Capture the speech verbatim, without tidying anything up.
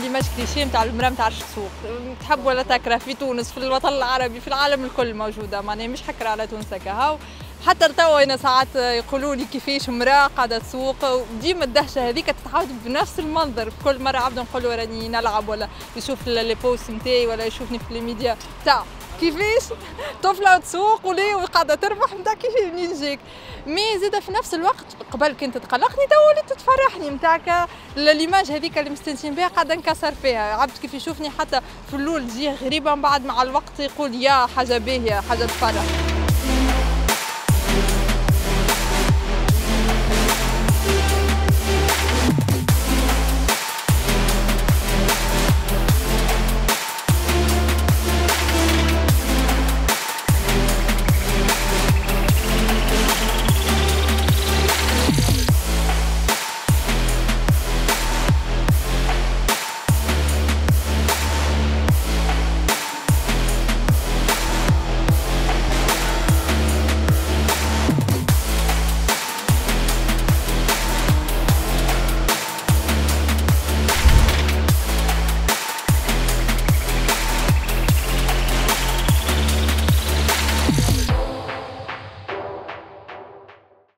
ليماج كليشيه نتاع المراه ما تعرفش تسوق، تحب ولا تكره في تونس في الوطن العربي في العالم الكل موجوده، معناها مش حكر على تونس هكا. حتى لتوا انا ساعات يقولوا لي كيفاش امراه قاعده تسوق، وديما الدهشه هذيك تتعاود بنفس المنظر، كل مره عبد نقول له راني نلعب ولا يشوف لي بوست نتاعي ولا يشوفني في الميديا تاع كيفاش طفله تسوق ولي وقاعده تربح نتاع كيفاش منين جاك. مي زاده في نفس الوقت قبل كنت تقلقني تو ولات تفرحني نتاعك ليماج هذيك اللي مستنسين بها قاعده نكسر فيها. عبد كيف يشوفني حتى في الاول تجيه غريبه، من بعد مع الوقت يقول يا حاجه باهيه حاجه تفرح.